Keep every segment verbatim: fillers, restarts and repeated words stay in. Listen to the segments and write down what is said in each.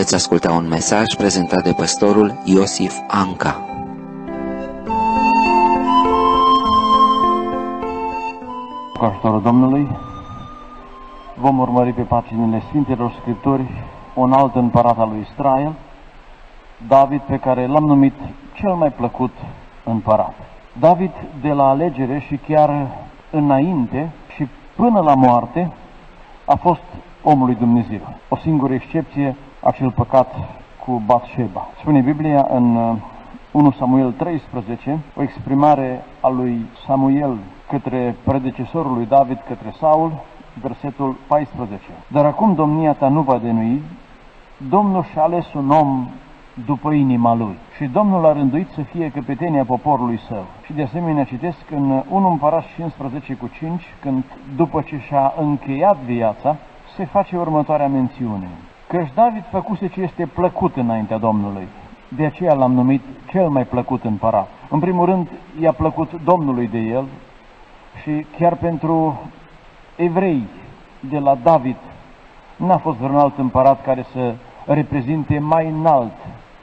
Veți asculta un mesaj prezentat de păstorul Iosif Anca. Cu ajutorul Domnului vom urmări pe paginile Sfintelor Scripturi un alt împărat al lui Israel, David, pe care l-am numit cel mai plăcut împărat. David, de la alegere și chiar înainte și până la moarte, a fost omul lui Dumnezeu. O singură excepție, acel păcat cu Batșeba. Spune Biblia în unu Samuel treisprezece, o exprimare a lui Samuel către predecesorul lui David, către Saul, versetul paisprezece. Dar acum domnia ta nu va denui, Domnul și-a ales un om după inima lui și Domnul a rânduit să fie căpetenia poporului său. Și de asemenea citesc în unu Împărați cincisprezece cu cinci, când după ce și-a încheiat viața, se face următoarea mențiune: căci David făcuse ce este plăcut înaintea Domnului, de aceea l-am numit cel mai plăcut împărat. În primul rând, i-a plăcut Domnului de el și chiar pentru evrei de la David n-a fost vreun alt împărat care să reprezinte mai înalt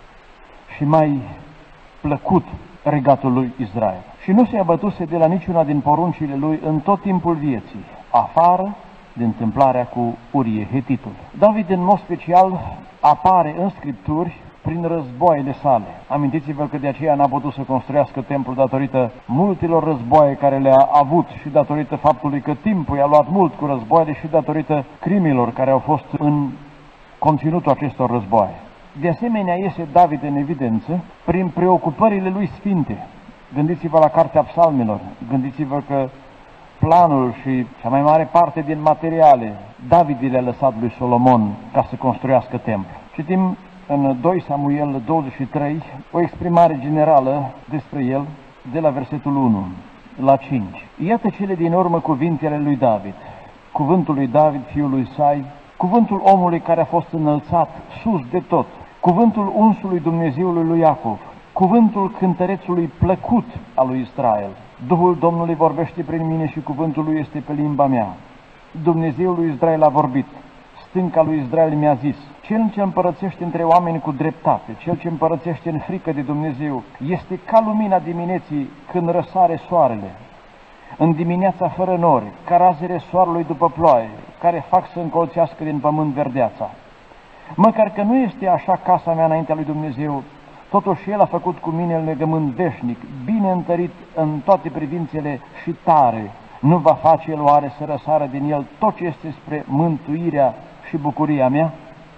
și mai plăcut regatul lui Israel. Și nu se abătuse de la niciuna din poruncile lui în tot timpul vieții, afară de întâmplarea cu Urie Hetitul. David, în mod special, apare în Scripturi prin războaiele sale. Amintiți-vă că de aceea n-a putut să construiască templul datorită multilor războaie care le-a avut și datorită faptului că timpul i-a luat mult cu războaiele și datorită crimilor care au fost în conținutul acestor războaie. De asemenea, iese David în evidență prin preocupările lui sfinte. Gândiți-vă la Cartea Psalmilor, gândiți-vă că planul și cea mai mare parte din materiale David le-a lăsat lui Solomon ca să construiască templu. Citim în doi Samuel douăzeci și trei o exprimare generală despre el de la versetul unu la cinci. Iată cele din urmă cuvintele lui David, cuvântul lui David, fiul lui Isai, cuvântul omului care a fost înălțat sus de tot, cuvântul unsului Dumnezeului lui Iacov, cuvântul cântărețului plăcut al lui Israel. Duhul Domnului vorbește prin mine și cuvântul lui este pe limba mea. Dumnezeul lui Israel a vorbit, stânca lui Israel mi-a zis: cel ce împărățește între oameni cu dreptate, cel ce împărățește în frică de Dumnezeu, este ca lumina dimineții când răsare soarele, în dimineața fără nori, ca razele soarelui după ploaie, care fac să încolțească din pământ verdeața. Măcar că nu este așa casa mea înaintea lui Dumnezeu, totuși El a făcut cu mine un legământ veșnic, bine întărit în toate privințele și tare. Nu va face El oare să răsară din el tot ce este spre mântuirea și bucuria mea?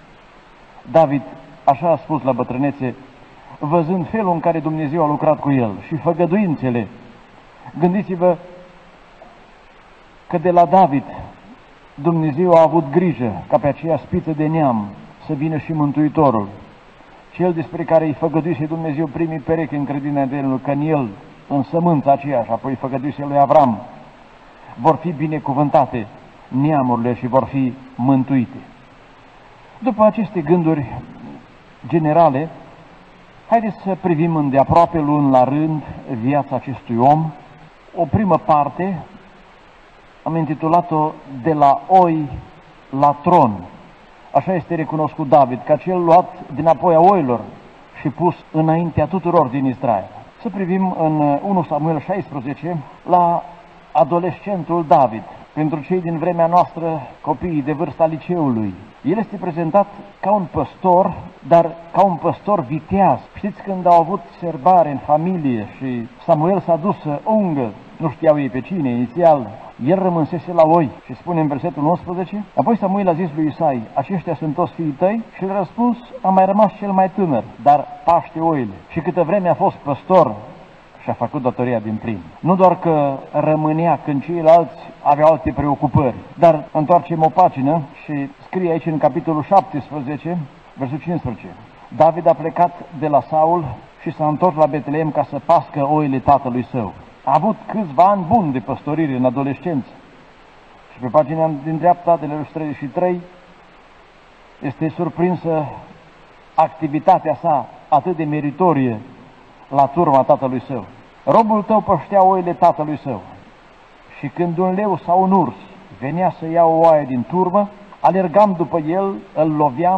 David așa a spus la bătrânețe, văzând felul în care Dumnezeu a lucrat cu el și făgăduințele. Gândiți-vă că de la David Dumnezeu a avut grijă ca pe aceea spiță de neam să vină și Mântuitorul, cel despre care îi făgăduise Dumnezeu primii perechi în credința de el, că în el, în sămânța aceea, și apoi făgăduise lui Avram, vor fi binecuvântate neamurile și vor fi mântuite. După aceste gânduri generale, haideți să privim îndeaproape, luând la rând viața acestui om. O primă parte am intitulat-o De la oi la tron. Așa este recunoscut David, ca cel luat dinapoi a oilor și pus înaintea tuturor din Israel. Să privim în unu Samuel șaisprezece la adolescentul David. Pentru cei din vremea noastră, copiii de vârsta liceului, el este prezentat ca un păstor, dar ca un păstor viteaz. Știți, când au avut serbare în familie și Samuel s-a dus să ungă, nu știau ei pe cine, inițial, el rămânsese la oi. Și spune în versetul unsprezece, apoi Samuel a zis lui Isai, aceștia sunt toți fiii tăi? Și el a răspuns, a mai rămas cel mai tânăr, dar paște oile. Și câtă vreme a fost păstor, și-a făcut datoria din plin. Nu doar că rămânea când ceilalți aveau alte preocupări, dar întoarcem o pagină și scrie aici în capitolul șaptesprezece, versetul cincisprezece. David a plecat de la Saul și s-a întors la Betleem ca să pască oile tatălui său. A avut câțiva ani buni de păstorire în adolescență. Și pe pagina din dreapta, de la treizeci și trei, este surprinsă activitatea sa atât de meritorie la turma tatălui său. Robul tău păștea oile tatălui său și când un leu sau un urs venea să ia o oaie din turmă, alergam după el, îl loveam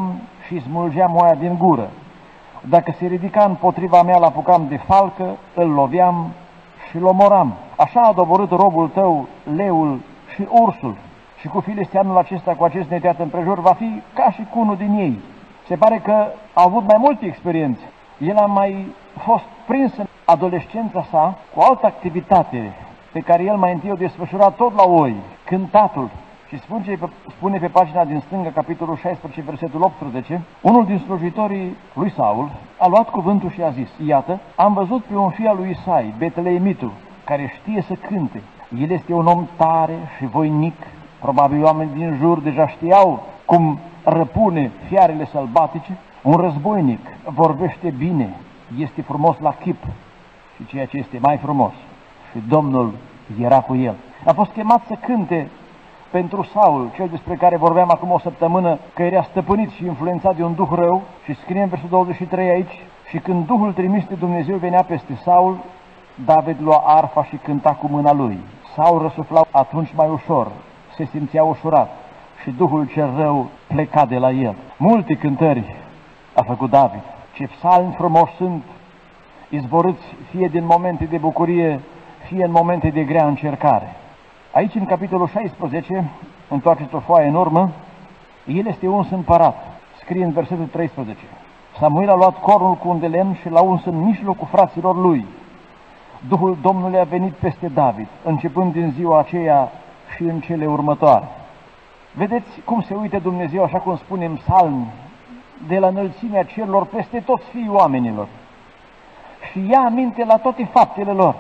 și smulgeam oaia din gură. Dacă se ridica împotriva mea, l-apucam de falcă, îl loveam și îl omoram. Așa a doborât robul tău leul și ursul. Și cu filisteanul acesta, cu acest neteat împrejur, va fi ca și cu unul din ei. Se pare că a avut mai multe experiențe. El a mai fost prins în adolescența sa cu altă activitate pe care el mai întâi o desfășura tot la oi, cântatul. Și spune, spune pe pagina din stânga, capitolul șaisprezece, versetul optsprezece, unul din slujitorii lui Saul a luat cuvântul și a zis: iată, am văzut pe un fiu al lui Isai, Betleemitul, care știe să cânte. El este un om tare și voinic. Probabil oamenii din jur deja știau cum răpune fiarele sălbatice. Un războinic, vorbește bine, este frumos la chip și ceea ce este mai frumos. Și Domnul era cu el. A fost chemat să cânte pentru Saul, cel despre care vorbeam acum o săptămână, că era stăpânit și influențat de un duh rău. Și scrie în versul douăzeci și trei aici: și când Duhul trimis de Dumnezeu venea peste Saul, David lua arfa și cânta cu mâna lui. Saul răsufla atunci mai ușor, se simțea ușurat și Duhul cel rău pleca de la el. Multe cântări a făcut David. Ce psalmi frumoși sunt, izvorâți fie din momente de bucurie, fie în momente de grea încercare. Aici, în capitolul șaisprezece, întoarceți o foaie în urmă, el este uns împărat. Scrie în versetul treisprezece: Samuel a luat cornul cu un de lemn și l-a uns în mijlocul fraților lui. Duhul Domnului a venit peste David, începând din ziua aceea și în cele următoare. Vedeți cum se uită Dumnezeu, așa cum spune în psalm, de la înălțimea cerurilor peste toți fiii oamenilor și ia aminte la toate faptele lor.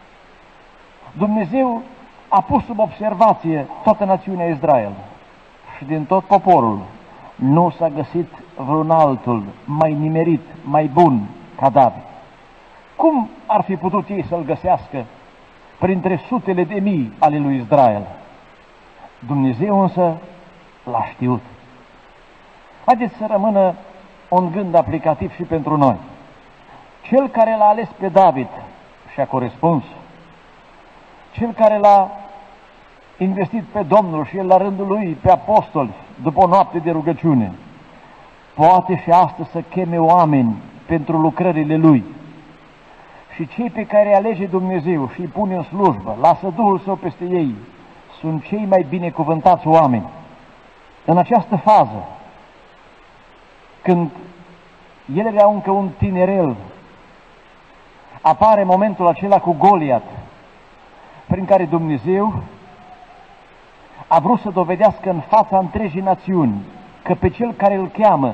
Dumnezeu a pus sub observație toată națiunea Israel și din tot poporul nu s-a găsit vreun altul mai nimerit, mai bun ca David. Cum ar fi putut ei să-l găsească printre sutele de mii ale lui Israel? Dumnezeu însă l-a știut. Haideți să rămână un gând aplicativ și pentru noi. Cel care l-a ales pe David și a corespuns, cel care l-a investit pe Domnul și el la rândul lui pe apostoli după o noapte de rugăciune, poate și astăzi să cheme oameni pentru lucrările lui. Și cei pe care îi alege Dumnezeu și îi pune în slujbă, lasă Duhul Său peste ei, sunt cei mai binecuvântați oameni. În această fază, când el era încă un tinerel, apare momentul acela cu Goliat, prin care Dumnezeu a vrut să dovedească în fața întregii națiuni că pe cel care îl cheamă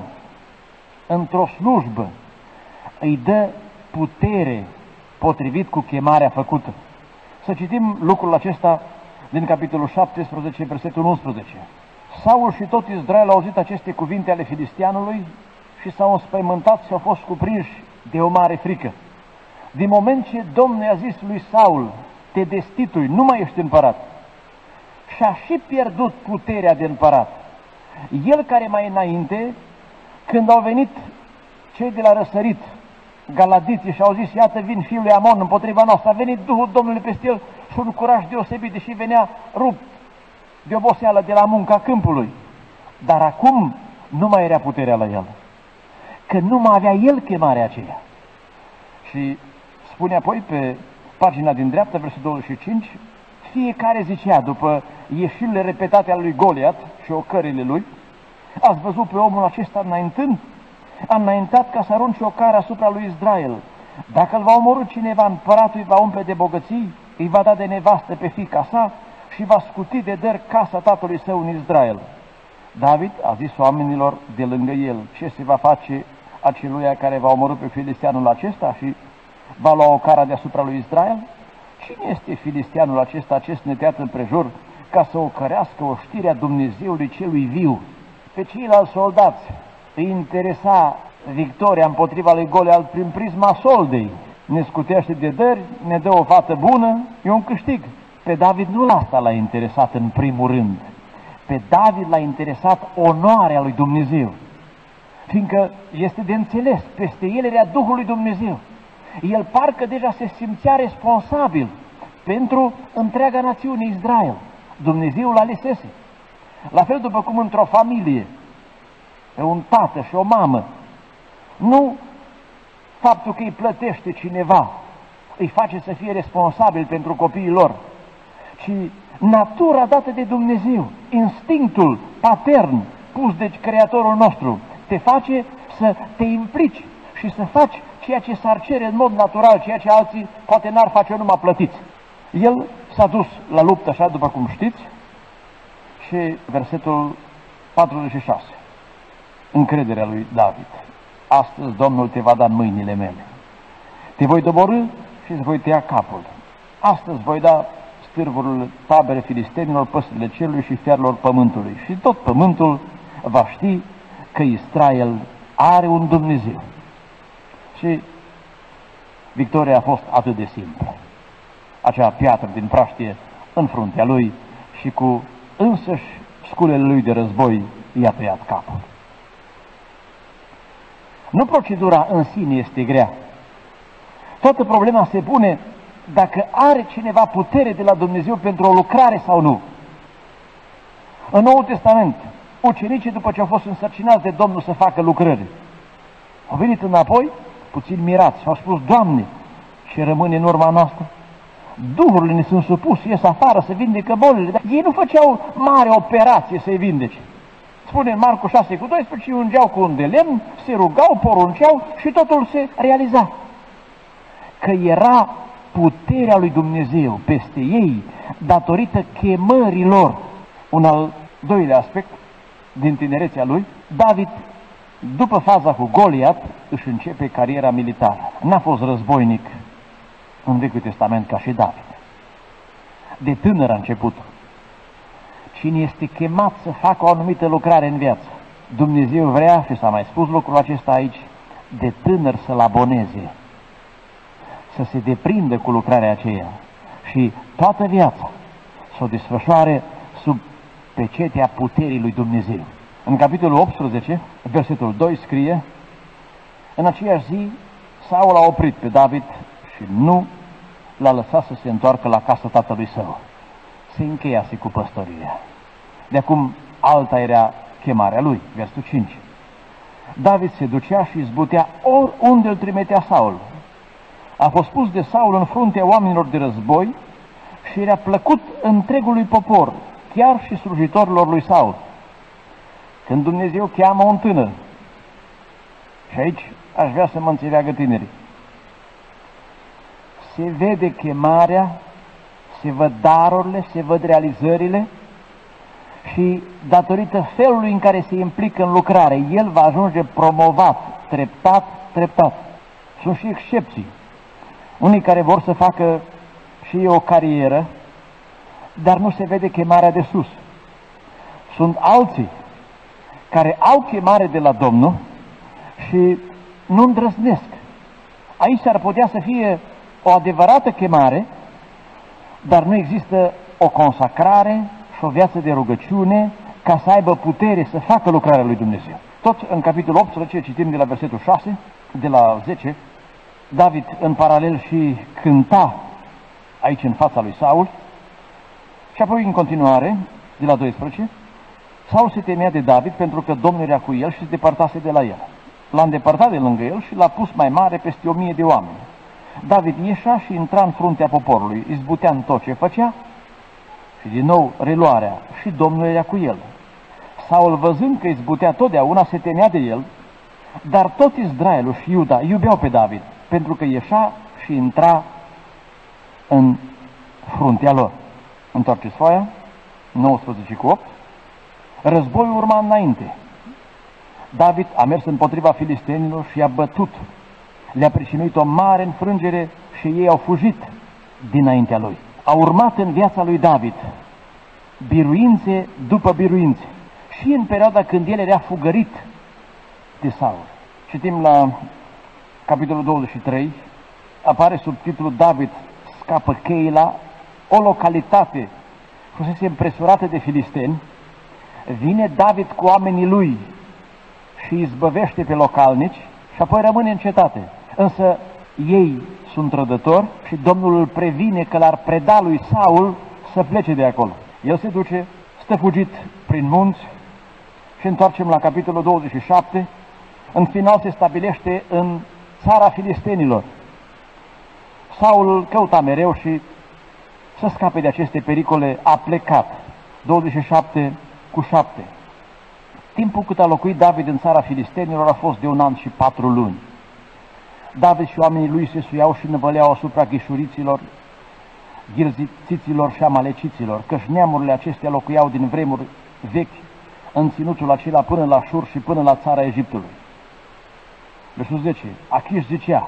într-o slujbă îi dă putere potrivit cu chemarea făcută. Să citim lucrul acesta din capitolul șaptesprezece, versetul unsprezece. Saul și tot Israel au auzit aceste cuvinte ale filisteanului și s-au înspăimântat și au fost cuprinși de o mare frică. Din moment ce Domnul i-a zis lui Saul: te destitui, nu mai ești împărat, și-a și pierdut puterea de împărat. El care mai înainte, când au venit cei de la răsărit, galadiții, și au zis: iată vin fiul lui Amon împotriva noastră, a venit Duhul Domnului peste el și un curaj deosebit, deși venea rupt de oboseală de la munca câmpului. Dar acum nu mai era puterea la el, că nu mai avea el chemarea aceea. Și spune apoi pe pagina din dreapta, versetul douăzeci și cinci, fiecare zicea, după ieșirile repetate ale lui Goliat și ocările lui: ați văzut pe omul acesta înaintând? A înaintat ca să arunce o cară asupra lui Israel. Dacă îl va omorâ cineva, împăratul îi va umple de bogății, îi va da de nevastă pe fiica sa și va scuti de dări casa tatălui său în Israel. David a zis oamenilor de lângă el: ce se va face aceluia care va omorâ pe filisteanul acesta și va lua o cară deasupra lui Israel? Cine este filisteanul acesta, acest neteat împrejur, ca să ocărească oștirea Dumnezeului celui viu? Pe ceilalți soldați îi interesa victoria împotriva lui Goliat prin prisma soldei. Ne scutește de dări, ne dă o fată bună, e un câștig. Pe David nu asta l-a interesat în primul rând. Pe David l-a interesat onoarea lui Dumnezeu, fiindcă este de înțeles, peste el era Duhul lui Dumnezeu. El parcă deja se simțea responsabil pentru întreaga națiune Israel. Dumnezeu l-a alesese. La fel după cum într-o familie, pe un tată și o mamă. Nu faptul că îi plătește cineva îi face să fie responsabil pentru copiii lor, ci natura dată de Dumnezeu, instinctul patern pus de Creatorul nostru, te face să te implici și să faci ceea ce s-ar cere în mod natural, ceea ce alții poate n-ar face numai plătiți. El s-a dus la luptă, așa după cum știți, și versetul patruzeci și șase. Încrederea lui David. Astăzi Domnul te va da în mâinile mele. Te voi doborî și îți voi tăia capul. Astăzi voi da stârvul tabere filistenilor, păsările cerului și fiarelor pământului. Și tot pământul va ști că Israel are un Dumnezeu. Și victoria a fost atât de simplă. Acea piatră din praștie în fruntea lui și cu însăși sculele lui de război i-a tăiat capul. Nu procedura în sine este grea. Toată problema se pune dacă are cineva putere de la Dumnezeu pentru o lucrare sau nu. În Noul Testament, ucenicii, după ce au fost însărcinați de Domnul să facă lucrări, au venit înapoi, puțin mirați, și au spus: Doamne, ce rămâne în urma noastră? Duhurile ne sunt supuse, ies afară să vindecă bolile, dar ei nu făceau mare operație să-i vindece. Spune în Marcu șase cu doisprezece, ungeau cu un de lemn, se rugau, porunceau și totul se realiza. Că era puterea lui Dumnezeu peste ei datorită chemării lor. Un al doilea aspect din tinerețea lui, David, după faza cu Goliat, își începe cariera militară. N-a fost războinic în Vechiul Testament ca și David. De tânăr a început. Cine este chemat să facă o anumită lucrare în viață, Dumnezeu vrea, și s-a mai spus lucrul acesta aici, de tânăr să-l aboneze, să se deprindă cu lucrarea aceea și toată viața să o desfășoare sub pecetea puterii lui Dumnezeu. În capitolul optsprezece, versetul doi scrie: în aceeași zi, Saul a oprit pe David și nu l-a lăsat să se întoarcă la casa tatălui său. Se încheiase cu păstorirea. De acum alta era chemarea lui, versetul cinci. David se ducea și izbutea oriunde îl trimitea Saul. A fost pus de Saul în fruntea oamenilor de război și era plăcut întregului popor, chiar și slujitorilor lui Saul. Când Dumnezeu cheamă un tânăr, și aici aș vrea să mă înțeleagă tinerii, se vede chemarea, se văd darurile, se văd realizările și datorită felului în care se implică în lucrare, el va ajunge promovat, treptat, treptat. Sunt și excepții. Unii care vor să facă și ei o carieră, dar nu se vede chemarea de sus. Sunt alții care au chemare de la Domnul și nu îndrăznesc. Aici ar putea să fie o adevărată chemare, dar nu există o consacrare și o viață de rugăciune ca să aibă putere să facă lucrarea lui Dumnezeu. Tot în capitolul optsprezece, citim de la versetul șase, de la zece, David în paralel și cânta aici în fața lui Saul și apoi în continuare, de la doisprezece, Saul se temea de David pentru că Domnul era cu el și se depărtase de la el. L-a îndepărtat de lângă el și l-a pus mai mare peste o mie de oameni. David ieșea și intra în fruntea poporului, izbutea în tot ce făcea și din nou reluarea, și Domnul era cu el. Saul, văzând că izbutea totdeauna, se temea de el, dar tot Israelul și Iuda iubeau pe David, pentru că ieșea și intra în fruntea lor. Întoarceți foaia, nouăsprezece cu opt. Războiul urma înainte. David a mers împotriva filistenilor și i-a bătut. Le-a pricinuit o mare înfrângere și ei au fugit dinaintea lui. A urmat în viața lui David biruințe după biruințe. Și în perioada când el era fugărit de Saul. Citim la capitolul douăzeci și trei, apare subtitlul David scapă Cheila, o localitate fusese împresurată de filisteni. Vine David cu oamenii lui și izbăvește pe localnici și apoi rămâne în cetate. Însă ei sunt trădători și Domnul îl previne că l-ar preda lui Saul să plece de acolo. El se duce, stă fugit prin munți Și întoarcem la capitolul douăzeci și șapte. În final se stabilește în țara filistenilor. Saul îl căuta mereu și să scape de aceste pericole a plecat. douăzeci și șapte cu șapte. Timpul cât a locuit David în țara filistenilor a fost de un an și patru luni. David și oamenii lui se suiau și năvăleau asupra ghișuriților, ghirziților și amaleciților, căci neamurile acestea locuiau din vremuri vechi în ținutul acela până la Șur și până la țara Egiptului. Versul zece. Achiș zicea: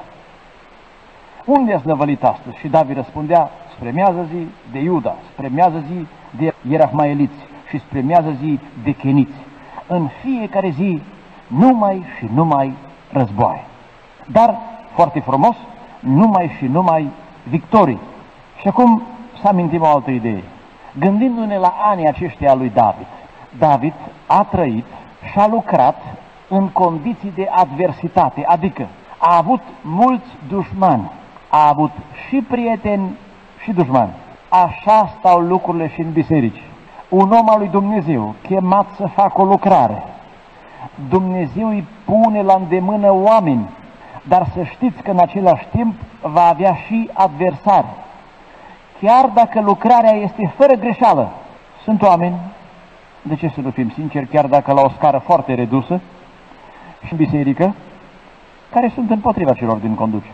unde ați năvălit astăzi? Și David răspundea: spre miază zi de Iuda, spre miază zi de ierahmaeliți și spre miază zi de cheniți. În fiecare zi numai și numai războaie. Dar, foarte frumos, numai și numai victorii. Și acum să amintim o altă idee. Gândindu-ne la anii aceștia lui David, David a trăit și a lucrat în condiții de adversitate, adică a avut mulți dușmani, a avut și prieteni și dușmani. Așa stau lucrurile și în biserici. Un om al lui Dumnezeu, chemat să facă o lucrare, Dumnezeu îi pune la îndemână oameni, dar să știți că în același timp va avea și adversari. Chiar dacă lucrarea este fără greșeală, sunt oameni, de ce să nu fim sinceri, chiar dacă la o scară foarte redusă, și în biserică, care sunt împotriva celor din conducere.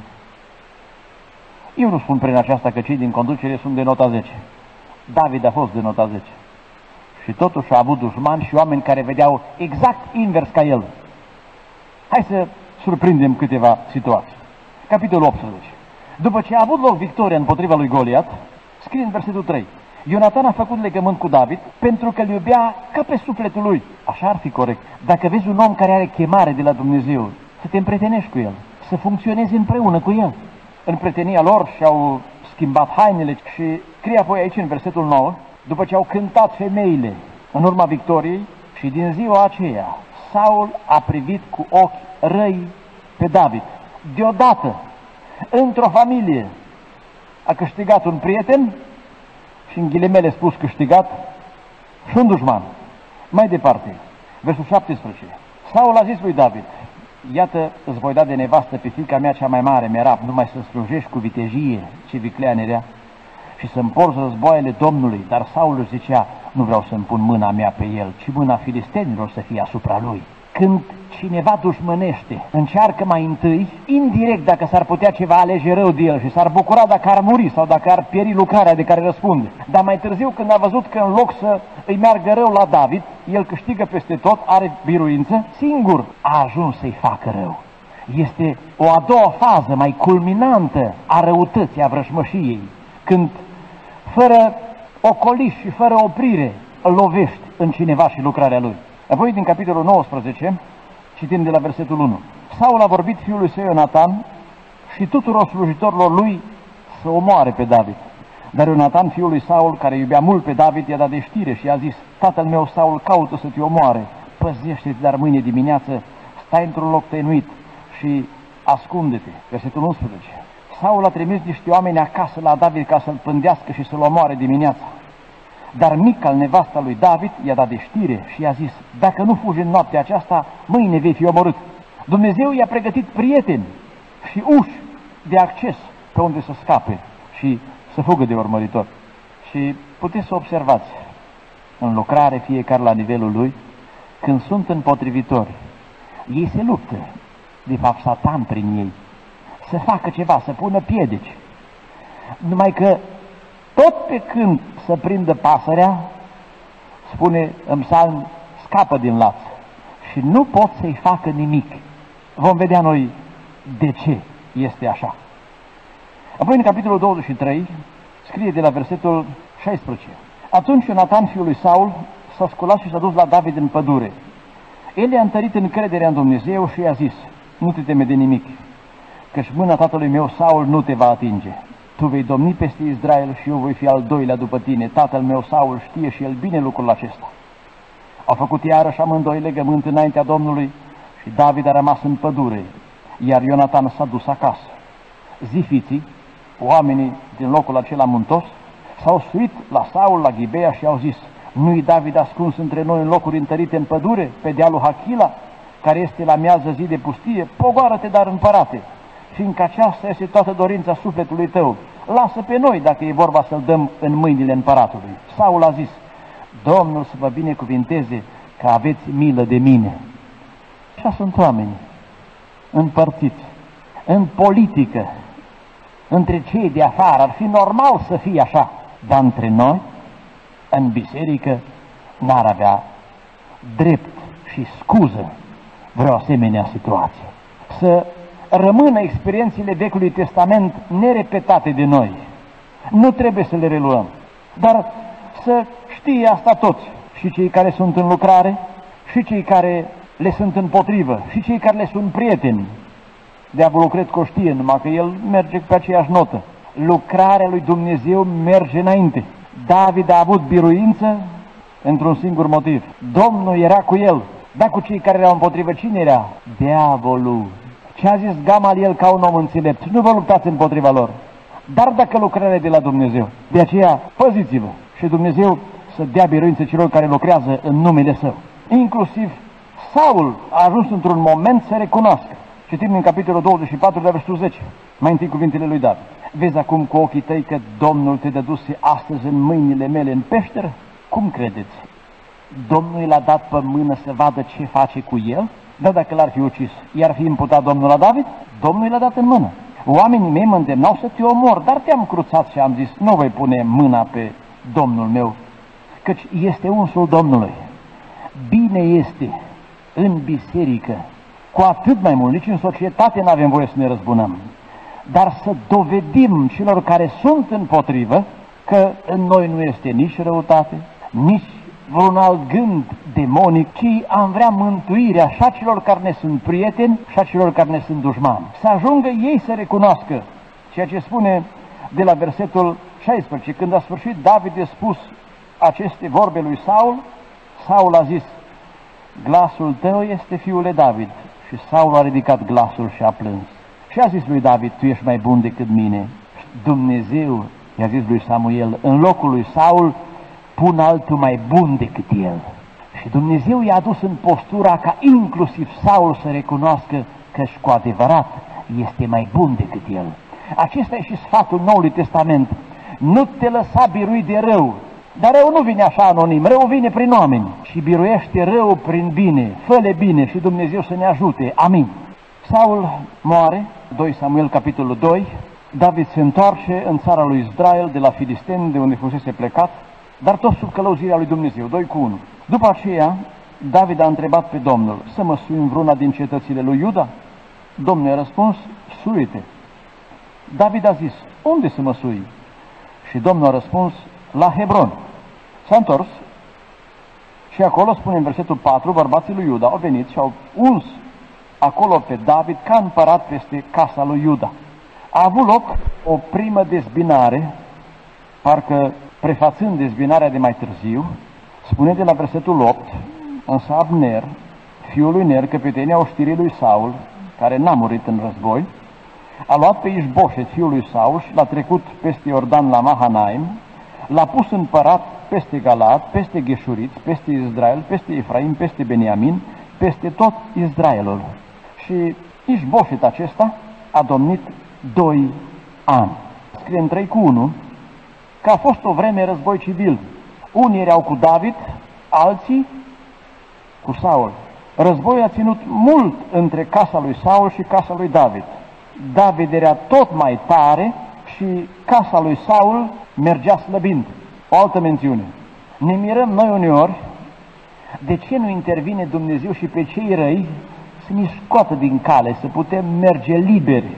Eu nu spun prin aceasta că cei din conducere sunt de nota zece. David a fost de nota zece. Și totuși a avut dușmani și oameni care vedeau exact invers ca el. Hai să surprindem câteva situații. Capitolul optsprezece. După ce a avut loc victoria împotriva lui Goliat, scrie în versetul trei: Ionatan a făcut legământ cu David pentru că îl iubea ca pe sufletul lui. Așa ar fi corect. Dacă vezi un om care are chemare de la Dumnezeu, să te împrietenești cu el, să funcționezi împreună cu el. În prietenia lor și-au schimbat hainele și scrie apoi aici în versetul nouă: după ce au cântat femeile în urma victoriei, și din ziua aceea Saul a privit cu ochi răi pe David. Deodată, într-o familie, a câștigat un prieten și, în ghilimele spus câștigat, și un dușman. Mai departe, versul șaptesprezece. Saul a zis lui David: iată, îți voi da de nevastă pe fiica mea cea mai mare, Merab, numai să slujești cu vitejie ce vicleane rea și să-mi porți războaiele Domnului. Dar Saul își zicea: nu vreau să-mi pun mâna mea pe el, ci mâna filistenilor să fie asupra lui. Când cineva dușmănește, încearcă mai întâi, indirect, dacă s-ar putea ceva alege rău de el și s-ar bucura dacă ar muri sau dacă ar pieri lucrarea de care răspunde. Dar mai târziu, când a văzut că în loc să îi meargă rău la David, el câștigă peste tot, are biruință, singur a ajuns să-i facă rău. Este o a doua fază mai culminantă a răutății, a vrășmășiei, când fără ocoliș și fără oprire îl lovești în cineva și lucrarea lui. Apoi, din capitolul nouăsprezece, citim de la versetul unu. Saul a vorbit fiului său Ionatan și tuturor slujitorilor lui să omoare pe David. Dar Ionatan, fiul lui Saul, care iubea mult pe David, i-a dat de știre și i-a zis: tatăl meu Saul caută să te omoare, păzește-te, dar mâine dimineață stai într-un loc tăinuit și ascunde-te. Versetul unsprezece. Saul a trimis niște oameni acasă la David ca să-l pândească și să-l omoare dimineața. Dar Mical, nevasta lui David, i-a dat de știre și i-a zis: dacă nu fugi în noaptea aceasta, mâine vei fi omorât. Dumnezeu i-a pregătit prieteni și uși de acces pe unde să scape și să fugă de urmăritor. Și puteți să observați, în lucrare, fiecare la nivelul lui, când sunt împotrivitori, ei se luptă, de fapt Satan prin ei, să facă ceva, să pună piedici. Numai că tot pe când să prindă pasărea, spune în psalm, scapă din laț și nu pot să-i facă nimic. Vom vedea noi de ce este așa. Apoi, în capitolul douăzeci și trei, scrie de la versetul șaisprezece. Atunci Ionatan, fiul lui Saul, s-a sculat și s-a dus la David în pădure. El i-a întărit încrederea în Dumnezeu și i-a zis: nu te teme de nimic, căci mâna tatălui meu Saul nu te va atinge. Tu vei domni peste Israel și eu voi fi al doilea după tine. Tatăl meu Saul știe și el bine lucrul acesta. Au făcut iarăși amândoi legământ înaintea Domnului și David a rămas în pădure, iar Ionatan s-a dus acasă. Zifiții, oamenii din locul acela muntos, s-au suit la Saul la Ghibea și au zis: Nu-i David ascuns între noi în locuri întărite în pădure, pe dealul Hachila, care este la miază zi de pustie? Pogoară-te, dar împărate, fiindcă aceasta este toată dorința sufletului tău. Lasă pe noi, dacă e vorba să-l dăm în mâinile împăratului. Saul a zis: Domnul să vă binecuvinteze că aveți milă de mine. Așa sunt oamenii, împărțiți. În politică, între cei de afară, ar fi normal să fie așa, dar între noi, în biserică, n-ar avea drept și scuză vreo asemenea situație. Să rămână experiențele Vechiului Testament nerepetate de noi. Nu trebuie să le reluăm, dar să știe asta toți, și cei care sunt în lucrare, și cei care le sunt împotrivă, și cei care le sunt prieteni. Diavolul cred că o știe, numai că el merge pe aceeași notă. Lucrarea lui Dumnezeu merge înainte. David a avut biruință într-un singur motiv: Domnul era cu el. Dar cu cei care erau împotrivă, cine era? Diavolul. Ce a zis Gamaliel ca un om înțelept? Nu vă luptați împotriva lor, dar dacă lucrarea e de la Dumnezeu. De aceea, păziți-vă și Dumnezeu să dea biruință celor care lucrează în numele Său. Inclusiv Saul a ajuns într-un moment să recunoască. Citim în capitolul douăzeci și patru, de versetul zece, mai întâi cuvintele lui David: Vezi acum cu ochii tăi că Domnul te dăduse astăzi în mâinile mele în peșteră? Cum credeți? Domnul l-a dat pe mână să vadă ce face cu el? Dar dacă l-ar fi ucis, i-ar fi imputat Domnul la David? Domnul l-a dat în mână. Oamenii mei mă îndemnau să te omor, dar te-am cruțat și am zis: nu voi pune mâna pe Domnul meu, căci este unsul Domnului. Bine este în biserică, cu atât mai mult, nici în societate n-avem voie să ne răzbunăm, dar să dovedim celor care sunt împotrivă că în noi nu este nici răutate, nici vreun alt gând demonic, ci am vrea mântuirea și a celor care ne sunt prieteni și a celor care ne sunt dușmani. Să ajungă ei să recunoască ceea ce spune de la versetul șaisprezece, când a sfârșit David a spus aceste vorbe lui Saul, Saul a zis: glasul tău este, fiule David. Și Saul a ridicat glasul și a plâns. Și a zis lui David: tu ești mai bun decât mine. Dumnezeu i-a zis lui Samuel: în locul lui Saul pun altul mai bun decât el. Și Dumnezeu i-a adus în postura ca inclusiv Saul să recunoască că și cu adevărat este mai bun decât el. Acesta e și sfatul Noului Testament: nu te lăsa birui de rău. Dar rău nu vine așa anonim, rău vine prin oameni. Și biruiește rău prin bine, fă-le bine și Dumnezeu să ne ajute. Amin. Saul moare, doi Samuel capitolul doi, David se întoarce în țara lui Israel de la filisteni, de unde fusese plecat, dar tot sub călăuzirea lui Dumnezeu, doi cu unu. După aceea, David a întrebat pe Domnul: să mă sui în vreuna din cetățile lui Iuda? Domnul a răspuns: suite. David a zis: unde să mă sui? Și Domnul a răspuns: la Hebron. S-a întors și acolo, spune în versetul patru, bărbații lui Iuda au venit și au uns acolo pe David ca împărat peste casa lui Iuda. A avut loc o primă dezbinare, parcă prefațând dezbinarea de mai târziu. Spune de la versetul opt, însă Abner, fiul lui Ner, căpetenia oștirii lui Saul, care n-a murit în război, a luat pe Ișboșet, fiul lui Saul, și l-a trecut peste Iordan la Mahanaim, l-a pus împărat peste Galaad, peste Gheșuriți, peste Israel, peste Efraim, peste Beniamin, peste tot Israelul. Și Ișboșet acesta a domnit doi ani. Scrie în trei cu unu că a fost o vreme război civil. Unii erau cu David, alții cu Saul. Războiul a ținut mult între casa lui Saul și casa lui David. David era tot mai tare și casa lui Saul mergea slăbind. O altă mențiune. Ne mirăm noi uneori de ce nu intervine Dumnezeu și pe cei răi să ne scoată din cale, să putem merge liberi.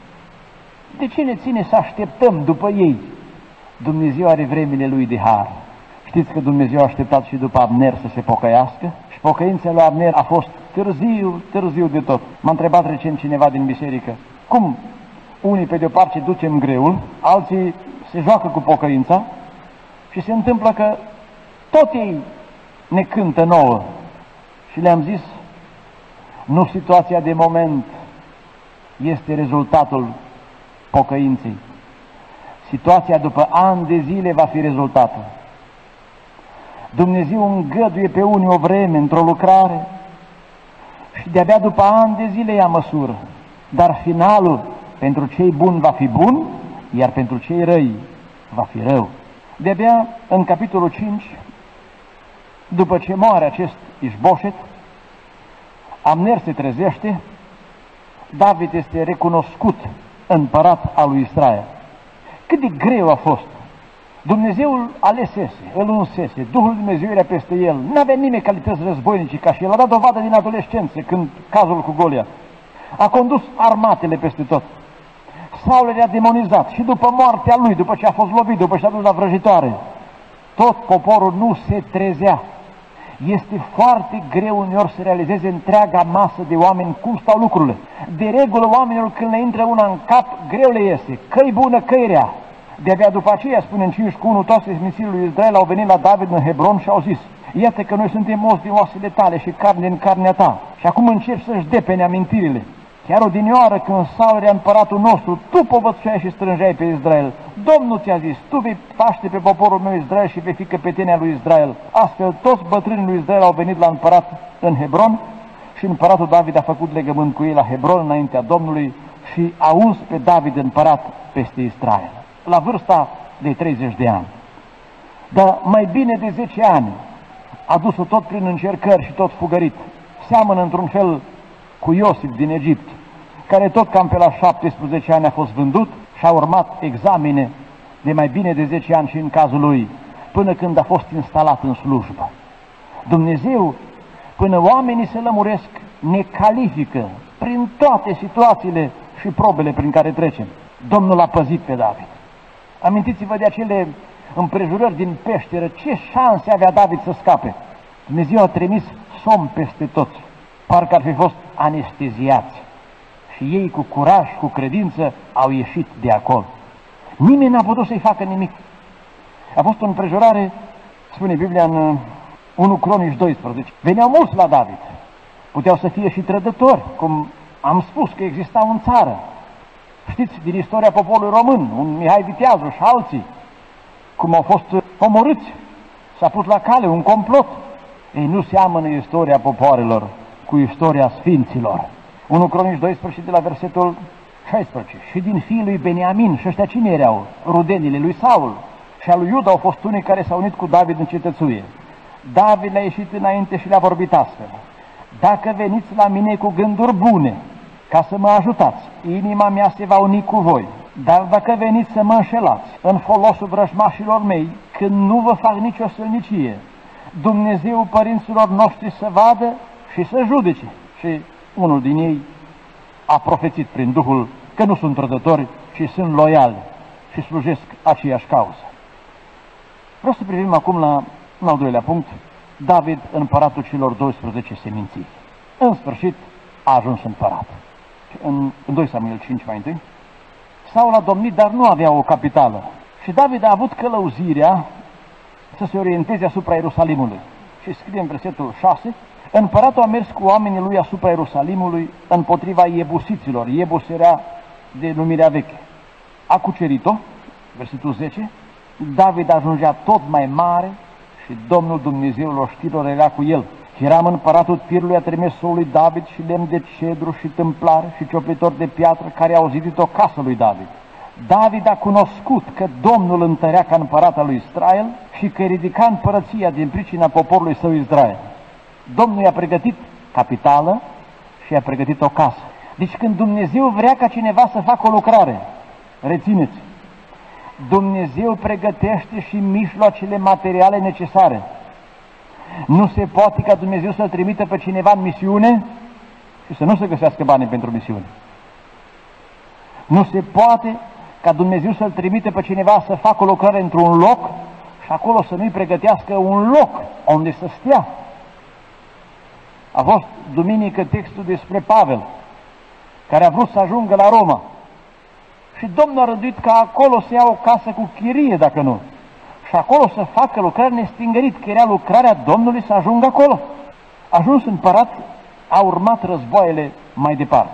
De ce ne ține să așteptăm după ei? Dumnezeu are vremile lui de har. Știți că Dumnezeu a așteptat și după Abner să se pocăiască? Și pocăința lui Abner a fost târziu, târziu de tot. M-a întrebat recent cineva din biserică: cum unii pe de-o parte ducem greul, alții se joacă cu pocăința și se întâmplă că tot ei ne cântă nouă. Și le-am zis: nu situația de moment este rezultatul pocăinței. Situația după ani de zile va fi rezultatul. Dumnezeu îngăduie pe unii o vreme într-o lucrare și de-abia după ani de zile ia măsură. Dar finalul pentru cei buni va fi bun, iar pentru cei răi va fi rău. De-abia în capitolul cinci, după ce moare acest Ișboșet, Amner se trezește, David este recunoscut împărat al lui Israel. Cât de greu a fost! Dumnezeul alesese, îl unsese, Duhul Dumnezeu era peste el, n-avea nimeni calități războinice ca și el, a dat dovadă din adolescență, când cazul cu Golia. A condus armatele peste tot. Saul era demonizat și după moartea lui, după ce a fost lovit, după ce a dus la vrăjitoare, tot poporul nu se trezea. Este foarte greu uneori să realizeze întreaga masă de oameni cum stau lucrurile. De regulă oamenilor când le intră una în cap, greu le iese, că-i bună, că-i rea. De-abia după aceea, spune în cinci cu unu, toate smințiile lui Israel au venit la David în Hebron și au zis: iată că noi suntem oși din oasele tale și carne din carnea ta. Și acum încep să-și depene amintirile. Chiar odinioară când Saul era împăratul nostru, tu povățuiai și strângeai pe Israel. Domnul ți-a zis, tu vei paște pe poporul meu Israel și vei fi căpetenia lui Israel. Astfel toți bătrânii lui Israel au venit la împărat în Hebron și împăratul David a făcut legământ cu ei la Hebron înaintea Domnului și a uns pe David împărat peste Israel, la vârsta de treizeci de ani. Dar mai bine de zece ani a dus-o tot prin încercări și tot fugărit. Seamănă într-un fel cu Iosif din Egipt, care tot cam pe la șaptesprezece ani a fost vândut și a urmat examene de mai bine de zece ani și în cazul lui, până când a fost instalat în slujbă. Dumnezeu, până oamenii se lămuresc, ne califică prin toate situațiile și probele prin care trecem. Domnul a păzit pe David. Amintiți-vă de acele împrejurări din peșteră, ce șanse avea David să scape. Dumnezeu a trimis somn peste toți, parcă ar fi fost anesteziați. Și ei cu curaj, cu credință, au ieșit de acolo. Nimeni n-a putut să-i facă nimic. A fost o împrejurare, spune Biblia în unu Cronici doisprezece. Veneau mulți la David. Puteau să fie și trădători, cum am spus că existau în țară. Știți din istoria poporului român, un Mihai Viteazu și alții, cum au fost omorâți. S-a pus la cale un complot. Ei, nu seamănă istoria popoarelor cu istoria sfinților. unu Cronici doisprezece de la versetul șaisprezece. Și din fiii lui Beniamin, și ăștia cine erau? Rudenile lui Saul și a lui Iuda au fost unii care s-au unit cu David în cetățuie. David le-a ieșit înainte și le-a vorbit astfel: dacă veniți la mine cu gânduri bune, ca să mă ajutați, inima mea se va uni cu voi. Dar dacă veniți să mă înșelați în folosul vrăjmașilor mei, când nu vă fac nicio sălnicie, Dumnezeu părinților noștri să vadă și să judece. Și unul din ei a profețit prin Duhul că nu sunt trădători, ci sunt loiali și slujesc aceeași cauză. Vreau să privim acum la un al doilea punct: David, împăratul celor doisprezece seminții. În sfârșit a ajuns împărat. În, în doi Samuel cinci mai întâi, Saul a domnit, dar nu avea o capitală. Și David a avut călăuzirea să se orienteze asupra Ierusalimului. Și scrie în versetul șase: împăratul a mers cu oamenii lui asupra Ierusalimului împotriva iebusiților. Iebus era denumirea veche. A cucerit-o, versetul zece, David ajungea tot mai mare și Domnul Dumnezeul oștirilor era cu el. Hiram, împăratul Tirului, a trimis soului David și lemn de cedru și tâmplare și cioplitori de piatră, care au zidit o casă lui David. David a cunoscut că Domnul întărea ca împărat al lui Israel și că ridica împărăția din pricina poporului său Israel. Domnul i-a pregătit capitală și i-a pregătit o casă. Deci când Dumnezeu vrea ca cineva să facă o lucrare, rețineți, Dumnezeu pregătește și mijloacele materiale necesare. Nu se poate ca Dumnezeu să-l trimită pe cineva în misiune și să nu se găsească bani pentru misiune. Nu se poate ca Dumnezeu să-l trimite pe cineva să facă o lucrare într-un loc și acolo să nu-i pregătească un loc unde să stea. A fost duminică textul despre Pavel, care a vrut să ajungă la Roma. Și Domnul a rânduit ca acolo să ia o casă cu chirie, dacă nu. Și acolo să facă lucrare nestingărit, că era lucrarea Domnului să ajungă acolo. A ajuns împărat, a urmat războaiele mai departe.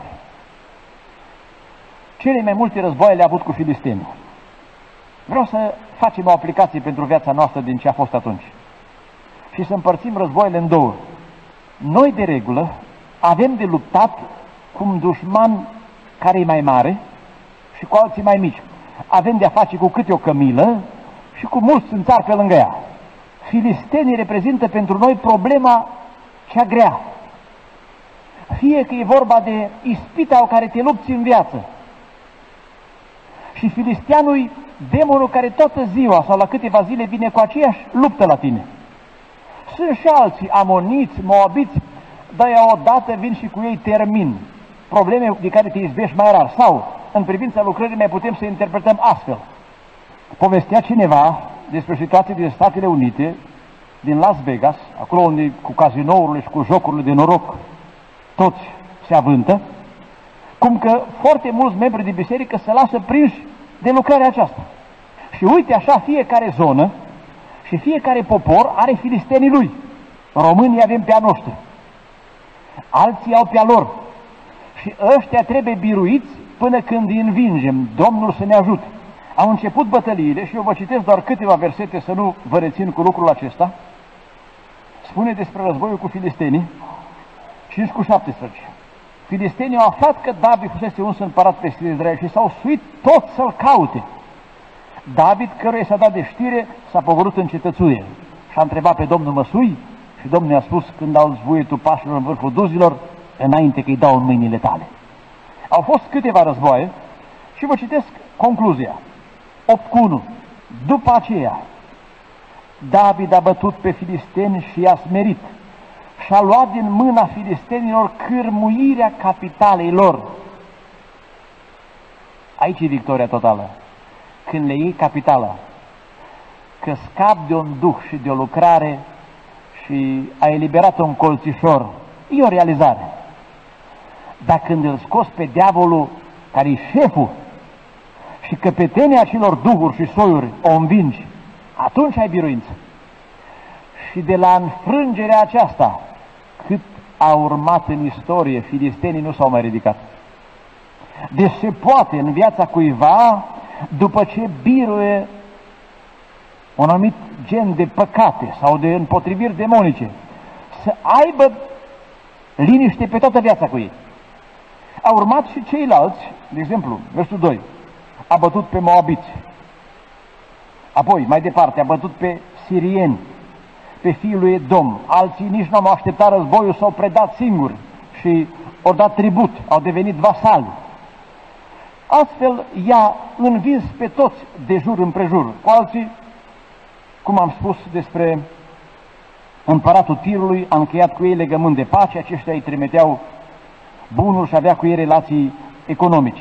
Cele mai multe războaie le-a avut cu filistenii. Vreau să facem o aplicație pentru viața noastră din ce a fost atunci. și să împărțim războaiele în două. Noi, de regulă, avem de luptat cu un dușman care e mai mare și cu alții mai mici. Avem de-a face cu câte o cămilă și cu mulți țânțari pe lângă ea. Filistenii reprezintă pentru noi problema cea grea. Fie că e vorba de ispita cu care te lupți în viață, și filisteanul demonul care toată ziua sau la câteva zile vine cu aceeași luptă la tine. Sunt și alții, amoniți, moabiți, dar ea odată vin și cu ei termin probleme de care te izbești mai rar. Sau, în privința lucrării, mai putem să interpretăm astfel. Povestea cineva despre situații din Statele Unite, din Las Vegas, acolo unde cu cazinourile și cu jocurile de noroc toți se avântă, cum că foarte mulți membri de biserică se lasă prinși de lucrarea aceasta. Și uite așa, fiecare zonă și fiecare popor are filistenii lui. Românii avem pe a noștri, alții au pe a lor. Și ăștia trebuie biruiți până când îi învingem. Domnul să ne ajute. Au început bătăliile și eu vă citesc doar câteva versete să nu vă rețin cu lucrul acesta. Spune despre războiul cu filistenii, cinci cu șaptesprezece. Filistenii au aflat că David fusese uns împărat peste Israel și s-au suit tot să-l caute. David, căruia s-a dat de știre, s-a pogorât în cetățuie și a întrebat pe Domnul: mă sui? Și Domnul i-a spus: când auzi vuietul pașilor în vârful duzilor, înainte că îi dau în mâinile tale. Au fost câteva războaie și vă citesc concluzia. opt cu unu. După aceea, David a bătut pe filisteni și i-a smerit și a luat din mâna filistenilor cârmuirea capitalei lor. Aici e victoria totală. Când le iei capitala, că scapi de un duh și de o lucrare și ai eliberat un colțișor, e o realizare. Dar când îl scoți pe diavolul, care e șeful, și căpetenia acelor duhuri și soiuri o învingi, atunci ai biruință. Și de la înfrângerea aceasta, cât a urmat în istorie, filistenii nu s-au mai ridicat. Deci se poate în viața cuiva, după ce biruie un anumit gen de păcate sau de împotriviri demonice, să aibă liniște pe toată viața cu ei. Au urmat și ceilalți, de exemplu, versul doi, a bătut pe moabiți, apoi, mai departe, a bătut pe sirieni, pe fiul lui Edom, alții nici nu au așteptat războiul, s-au predat singuri și au dat tribut, au devenit vasali. Astfel i-a învins pe toți de jur împrejur. Cu alții, cum am spus despre împăratul Tirului, a încheiat cu ei legământ de pace, aceștia îi trimiteau bunuri și avea cu ei relații economice.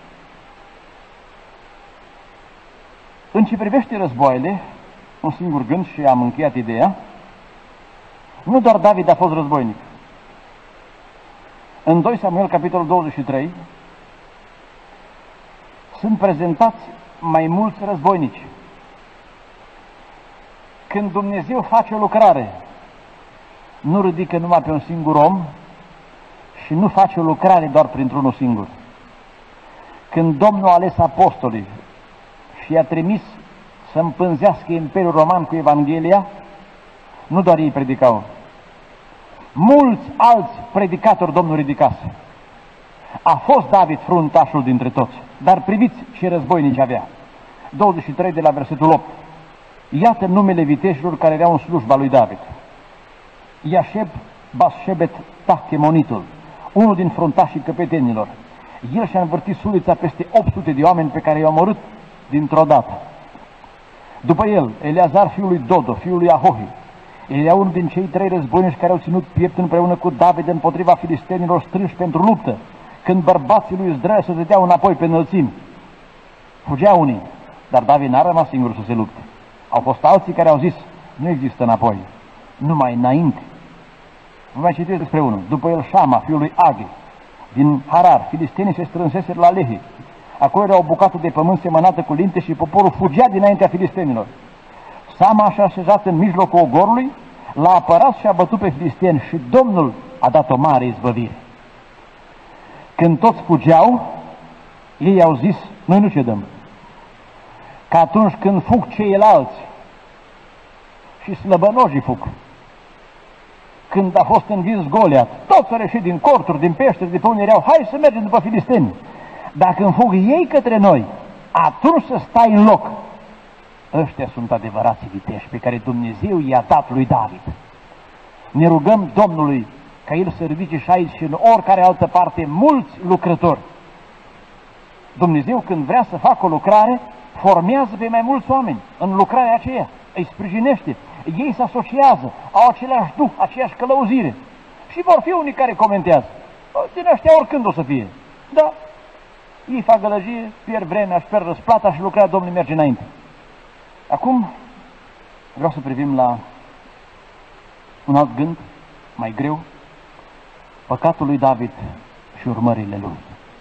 În ce privește războaiele, un singur gând și am încheiat ideea, nu doar David a fost războinic. În doi Samuel, capitolul douăzeci și trei, sunt prezentați mai mulți războinici. Când Dumnezeu face o lucrare, nu ridică numai pe un singur om și nu face o lucrare doar printr-unul singur. Când Domnul a ales apostolii și i-a trimis să împânzească Imperiul Roman cu Evanghelia, nu doar ei predicau. Mulți alți predicatori Domnul ridicase. A fost David fruntașul dintre toți, dar priviți ce războinici avea. douăzeci și trei de la versetul opt. Iată numele viteșilor care erau în slujba lui David. Iașeb Basșebet Tahchemonitul, unul din fruntașii căpetenilor. El și-a învârtit sulița peste opt sute de oameni pe care i-au omorât dintr-o dată. După el, Eleazar, fiul lui Dodo, fiul lui Ahohi. El era unul din cei trei războinici care au ținut piept împreună cu David împotriva filistenilor strânși pentru luptă, când bărbații lui Israel se dădeau înapoi pe înălțimi. Fugeau unii, dar David n-a rămas singur să se lupte. Au fost alții care au zis: nu există înapoi, numai înainte. Vă mai citesc despre unul. După el Șama, fiul lui Aghi, din Harar, filistenii se strânseseră la Lehi. Acolo era o bucată de pământ semănată cu linte și poporul fugea dinaintea filistenilor. Sama și-a așezat în mijlocul ogorului, l-a apărat și a bătut pe filisteni și Domnul a dat o mare izbăvire. Când toți fugeau, ei au zis: noi nu cedăm. Că atunci când fug ceilalți și slăbănojii fug, când a fost învins Goliat, toți au reșit din corturi, din peșteri, de pe unde erau, hai să mergem după filisteni. Dacă înfug ei către noi, atunci să stai în loc. Ăștia sunt adevărații viteși pe care Dumnezeu i-a dat lui David. Ne rugăm Domnului ca El să ridice și aici și în oricare altă parte mulți lucrători. Dumnezeu când vrea să facă o lucrare, formează pe mai mulți oameni în lucrarea aceea, îi sprijinește, ei se asociază, au același duh, aceeași călăuzire. Și vor fi unii care comentează. Din ăștia oricând o să fie. Da, ei fac gălăgie, pierd vremea, își pierd răsplata și lucrarea Domnului merge înainte. Acum vreau să privim la un alt gând mai greu, păcatul lui David și urmările lui.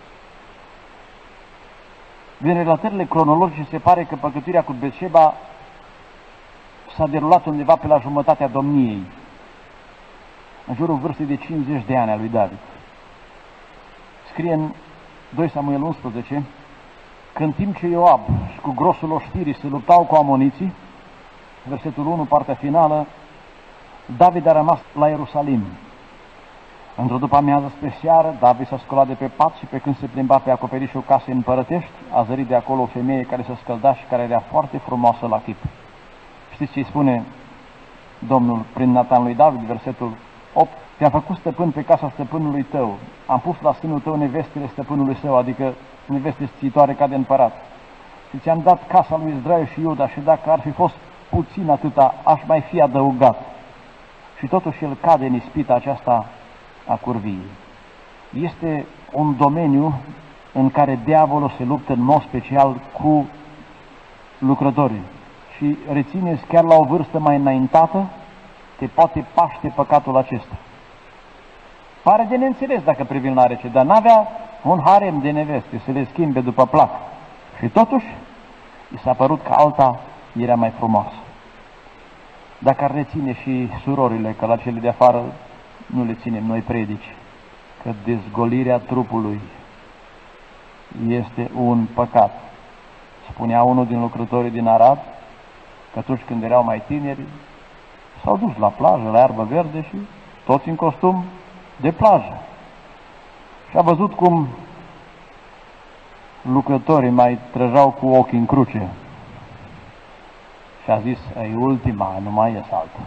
Din relatările cronologice se pare că păcătuirea cu Betșeba s-a derulat undeva pe la jumătatea domniei, în jurul vârstei de cincizeci de ani a lui David. Scrie în doi Samuel unsprezece că în timp ce Ioab și cu grosul oștirii se luptau cu amoniții, versetul unu, partea finală, David a rămas la Ierusalim. Într-o după amiază spre seară, David s-a sculat de pe pat și pe când se plimba pe acoperișul casei împărătești, a zărit de acolo o femeie care se scălda și care era foarte frumoasă la chip. Știți ce îi spune Domnul prin Natan lui David, versetul opt? Te-am făcut stăpân pe casa stăpânului tău, am pus la sânul tău nevestele stăpânului său, adică neveste sțitoare ca de împărat. Și ți-am dat casa lui Israel și Iuda și dacă ar fi fost puțin atâta, aș mai fi adăugat. Și totuși el cade în ispita aceasta a curviei. Este un domeniu în care diavolul se luptă în mod special cu lucrătorii și rețineți chiar la o vârstă mai înaintată, te poate paște păcatul acesta. Pare de neînțeles dacă privim la rece, dar n-avea un harem de neveste să le schimbe după plac. Și totuși, i s-a părut că alta era mai frumoasă. Dacă ar reține și surorile, că la cele de afară nu le ținem noi predici, că dezgolirea trupului este un păcat. Spunea unul din lucrătorii din Arad că atunci când erau mai tineri s-au dus la plajă, la iarbă verde și toți în costum de plajă. Și a văzut cum lucrătorii mai trăgeau cu ochii în cruce și a zis, e ultima, nu mai ies altă.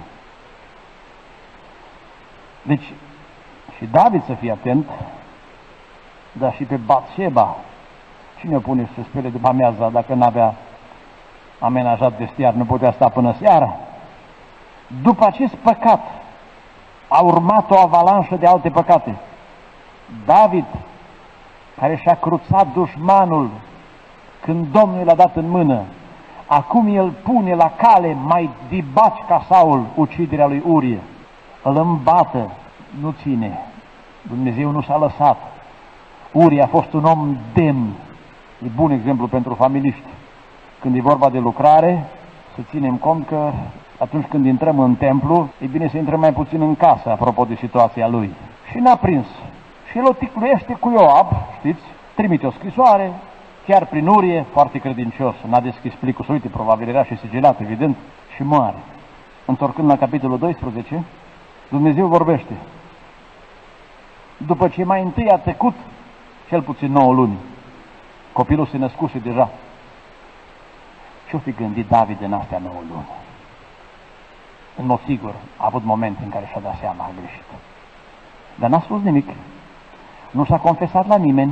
Deci, și David să fie atent, dar și pe Batșeba. Cine o pune să spele după amiaza dacă n-avea amenajat vestiar, nu putea sta până seara? După acest păcat a urmat o avalanșă de alte păcate. David, care și-a cruțat dușmanul când Domnul l-a dat în mână, acum el pune la cale mai dibaci ca Saul uciderea lui Urie. Îl îmbată, nu ține. Dumnezeu nu s-a lăsat. Urie a fost un om demn. E bun exemplu pentru familiști. Când e vorba de lucrare, să ținem cont că atunci când intrăm în templu, e bine să intrăm mai puțin în casă, apropo de situația lui. Și n-a prins. Și el o ticluiește cu Ioab, știți? Trimite o scrisoare, chiar prin Urie, foarte credincios. N-a deschis plicul, să uite, probabil era și sigilat, evident, și moare. Întorcând la capitolul doisprezece, Dumnezeu vorbește. După ce mai întâi a trecut cel puțin nouă luni, copilul se născuse deja. Ce-o fi gândit David în astea nouă luni? În mod sigur, a avut momente în care și-a dat seama, a greșit. Dar n-a spus nimic. Nu s-a confesat la nimeni.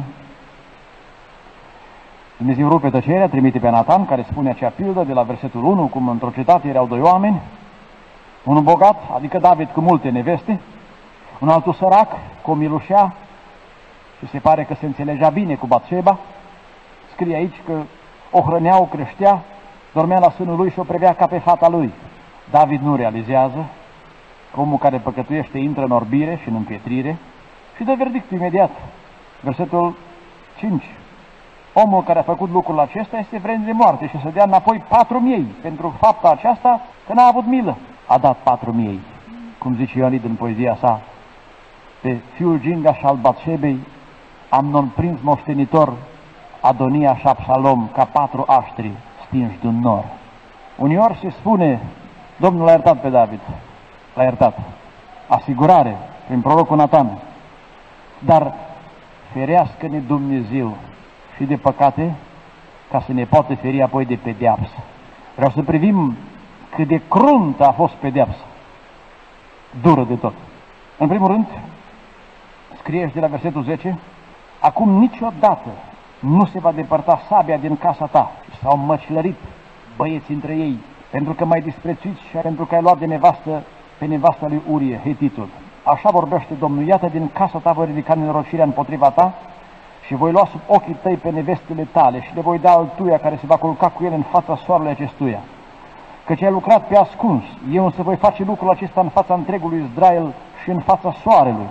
Dumnezeu rupe tăcerea, trimite pe Natan, care spune acea pildă de la versetul unu, cum într-o cetate erau doi oameni, unul bogat, adică David cu multe neveste, un altul sărac, cu o milușea, și se pare că se înțelegea bine cu Batșeba. Scrie aici că o hrănea, o creștea, dormea la sânul lui și o privea ca pe fata lui. David nu realizează că omul care păcătuiește intră în orbire și în împietrire și dă verdictul imediat. Versetul cinci. Omul care a făcut lucrul acesta este vrednic de moarte și să dea înapoi patru miei pentru fapta aceasta că n-a avut milă. A dat patru miei, cum zice Ionid în poezia sa, pe fiul Gingaș al Batșebei, Amnon prins moștenitor, Adonia și Absalom ca patru aștri stinși de un nor. Uneori se spune, Domnul l-a iertat pe David, l-a iertat. asigurare prin prorocul Natan. Dar ferească-ne Dumnezeu și de păcate, ca să ne poată feri apoi de pedeapsă. Vreau să privim cât de cruntă a fost pedeapsa, dură de tot. În primul rând, scrie și de la versetul zece, acum niciodată nu se va depărta sabia din casa ta. S-au măcelărit băieți între ei, pentru că m-ai disprețuit și pentru că ai luat de nevastă pe nevasta lui Urie, Hetitul. Așa vorbește Domnul, iată, din casa ta voi ridica nenorocirea împotriva ta și voi lua sub ochii tăi pe nevestele tale și le voi da altuia care se va culca cu ele în fața soarelui acestuia. Căci ai lucrat pe ascuns, eu însă voi face lucrul acesta în fața întregului Israel și în fața soarelui.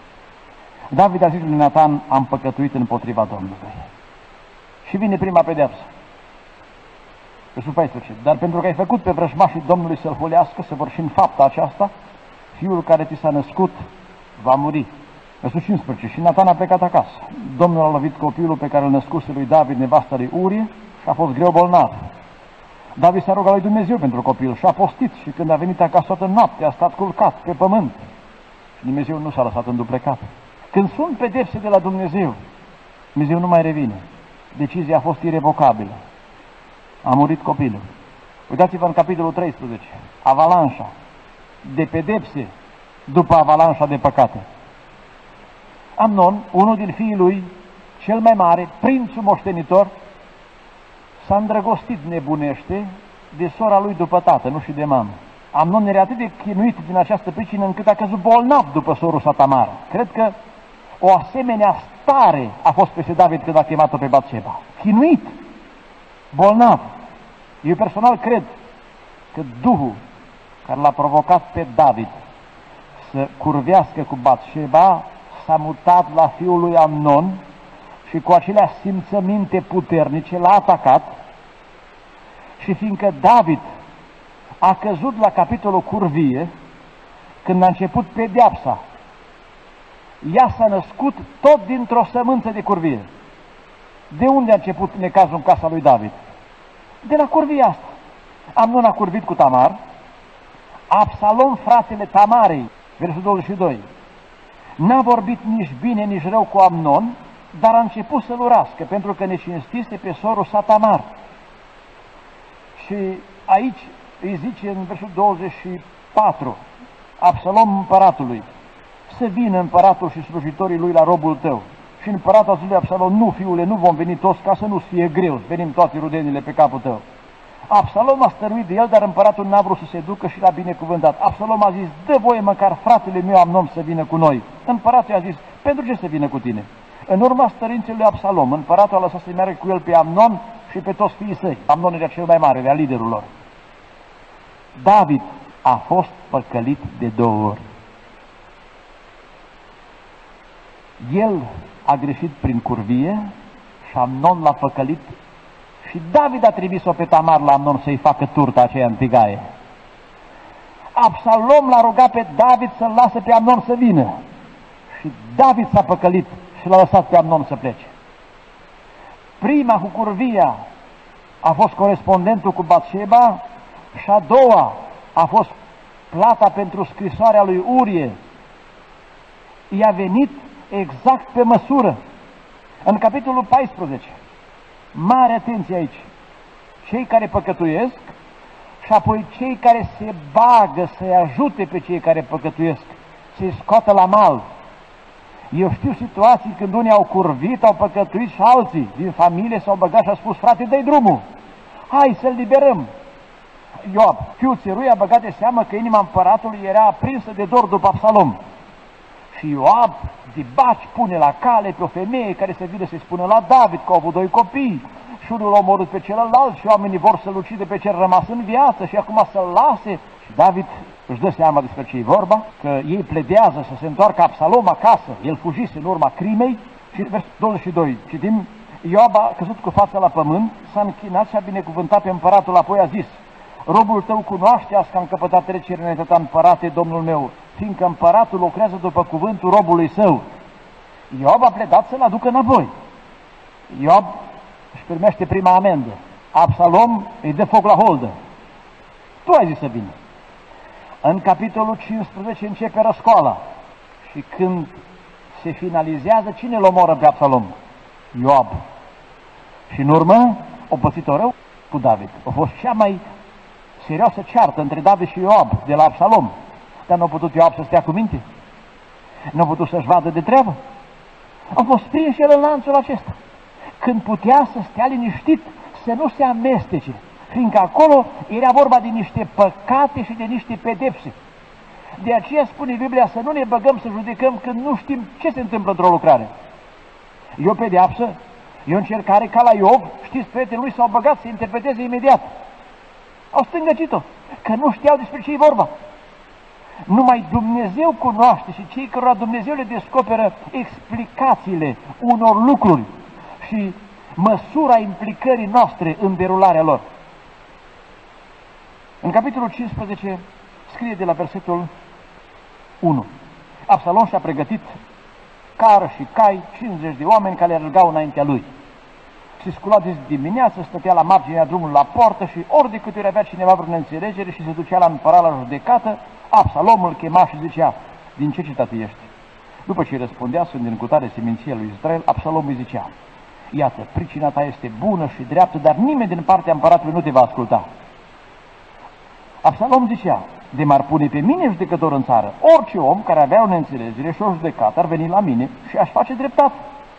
David a zis lui Natan, am păcătuit împotriva Domnului. Și vine prima pedeapsă. Versul paisprezece. Dar pentru că ai făcut pe vrăjmașii Domnului să-l hulească, să vor și în fapta aceasta, fiul care ți s-a născut va muri. Versul cincisprezece. Și Natan a plecat acasă. Domnul a lovit copilul pe care îl născuse lui David, nevasta lui Urie, și a fost greu bolnav. David s-a rugat lui Dumnezeu pentru copil și a postit și când a venit acasă toată noaptea a stat culcat pe pământ. Și Dumnezeu nu s-a lăsat înduplecat. Când sunt pedepse de la Dumnezeu, Dumnezeu nu mai revine. Decizia a fost irevocabilă. A murit copilul. Uitați-vă în capitolul treisprezece. Avalanșa de pedepse după avalanșa de păcate. Amnon, unul din fiii lui, cel mai mare, prințul moștenitor, s-a îndrăgostit nebunește de sora lui după tată, nu și de mamă. Amnon era atât de chinuit din această pricină încât a căzut bolnav după sorul sa Tamar. Cred că o asemenea stare a fost peste David când a chemat-o pe Batșeba. Chinuit, bolnav. Eu personal cred că Duhul care l-a provocat pe David să curvească cu Batșeba s-a mutat la fiul lui Amnon și cu acelea simțăminte puternice l-a atacat și fiindcă David a căzut la capitolul curvie, când a început pedeapsa, ea s-a născut tot dintr-o sămânță de curvie. De unde a început necazul în casa lui David? De la curvia asta. Amnon a curvit cu Tamar, Absalom, fratele Tamarei, versul douăzeci și doi, n-a vorbit nici bine, nici rău cu Amnon, dar a început să-l urască, pentru că ne cinstise pe sorul sa Tamar. Și aici îi zice în versul douăzeci și patru, Absalom împăratului, să vină împăratul și slujitorii lui la robul tău. Și împăratul a zis lui Absalom, nu, fiule, nu vom veni toți ca să nu fie greu, venim toate rudenile pe capul tău. Absalom a stăruit de el, dar împăratul n-a vrut să se ducă și l-a binecuvântat. Absalom a zis, dă voie măcar fratele meu Amnon să vină cu noi. Împăratul i-a zis, pentru ce să vină cu tine? În urma stărinței lui Absalom, împăratul a lăsat să meargă cu el pe Amnon și pe toți fiii săi. Amnon era cel mai mare, era liderul lor. David a fost păcălit de două ori. El a greșit prin curvie și Amnon l-a păcălit și David a trimis-o pe Tamar la Amnon să-i facă turta aceea în tigaie. Absalom l-a rugat pe David să-l lasă pe Amnon să vină și David s-a păcălit și l-a lăsat pe Amnon să plece. Prima cu curvia a fost corespondentul cu Batșeba și a doua a fost plata pentru scrisoarea lui Urie. I-a venit exact pe măsură. În capitolul paisprezece, mare atenție aici, cei care păcătuiesc și apoi cei care se bagă să-i ajute pe cei care păcătuiesc, să-i scoată la mal. Eu știu situații când unii au curvit, au păcătuit și alții din familie s-au băgat și au spus, frate, dă-i drumul, hai să-l liberăm. Ioab, fiul țărui, a băgat de seamă că inima împăratului era aprinsă de dor după Absalom. Și Ioab de baci pune la cale pe o femeie care se vine să-i spună la David că au avut doi copii și unul l-a omorât pe celălalt și oamenii vor să-l ucide pe cel rămas în viață și acum să-l lase. Și David își dă seama despre ce e vorba, că ei pledează să se întoarcă Absalom acasă, el fugise în urma crimei. Și versul douăzeci și doi, citim, Ioab a căzut cu fața la pământ, s-a închinat și a binecuvântat pe împăratul, apoi a zis, robul tău cunoaște azi că am căpătat trecere înaintea ta, împărate, domnul meu, fiindcă împăratul lucrează după cuvântul robului său. Ioab a pledat să-l aducă înapoi. Ioab își primește prima amendă. Absalom îi dă foc la holdă. Tu ai zis să vină. În capitolul cincisprezece începe răscoala și când se finalizează, cine îl omoră pe Absalom? Ioab. Și în urmă, o pățit-o rău cu David. A fost cea mai serioasă ceartă între David și Ioab de la Absalom. Dar nu a putut Ioab să stea cu minte? Nu a putut să-și vadă de treabă? A fost prins el în lanțul acesta, când putea să stea liniștit, să nu se amestece, fiindcă acolo era vorba de niște păcate și de niște pedepse. De aceea spune Biblia să nu ne băgăm să judecăm când nu știm ce se întâmplă într-o lucrare. E o pedeapsă, e o încercare ca la Iov, știți, prietenii lui s-au băgat să interpreteze imediat. Au stângăcit-o, că nu știau despre ce e vorba. Numai Dumnezeu cunoaște și cei cărora Dumnezeu le descoperă explicațiile unor lucruri și măsura implicării noastre în derularea lor. În capitolul cincisprezece scrie de la versetul unu. Absalom și-a pregătit cară și cai, cincizeci de oameni care alergau înaintea lui. Se scula de dimineață, stătea la marginea drumului la poartă și ori de câte ori avea cineva vreo neînțelegere și se ducea la împărat la judecată, Absalom îl chema și zicea: din ce cetate ești? După ce îi răspundea: sunt din cutare seminție lui Israel, Absalom îi zicea: iată, pricina ta este bună și dreaptă, dar nimeni din partea împăratului nu te va asculta. Absalom zicea: de m-ar pune pe mine judecător în țară, orice om care avea o neînțelegere și o judecată ar veni la mine și aș face dreptate.